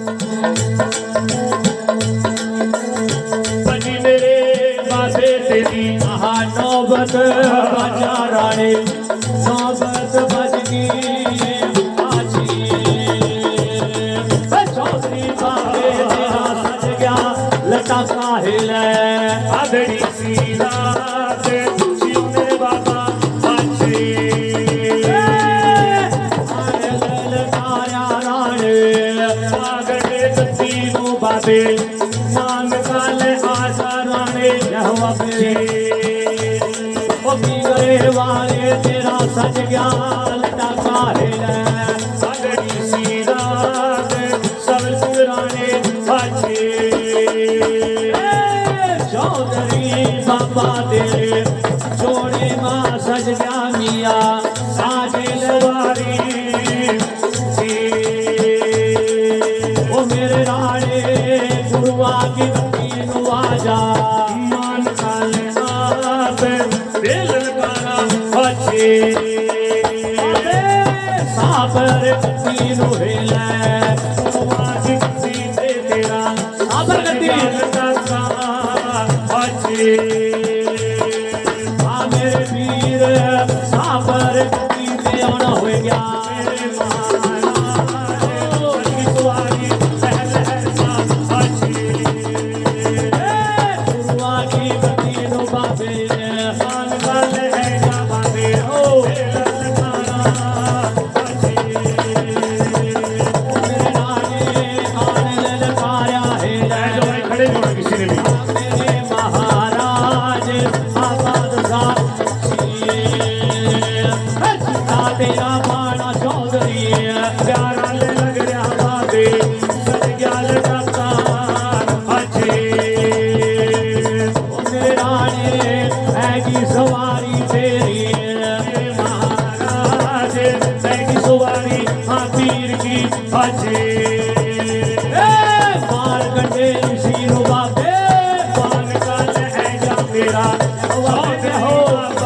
बनी मेरे बाबे तेरी आहा नौबत बाजा राणे नौबत बजगी आजी चौधरी बाबे तेरा सज गया लटा काहिल आदड़ी सी रात शिव मेरे बाबा बाजी बाबे नाम काले आशा राणे जहवे ओ पीरे वाले तेरा सज गया लटा काहिल सागड़ी सी रात सब राणे बाजे चौधरी बाबा दे जोड़े मां सज गया मिया साजिल वारी मेरे राणे गुरुआ की तीनों आजा मान काले आप दिल लगाना बचे साबर तीनों हेला गुरुआ की तीने तेरा साबर दिल लगाना बचे मेरे वीर साबर तीने आना हो गया तेरा बाणा चौधरी प्यारा ले लग रहा बाबे सज गया लटाता अच्छे मेरे राणे हैगी सवारी तेरी महाराज हैगी सवारी हाँ पीर की अच्छे बाल गंडे शीरो बाबे बाल का है जा मेरा हो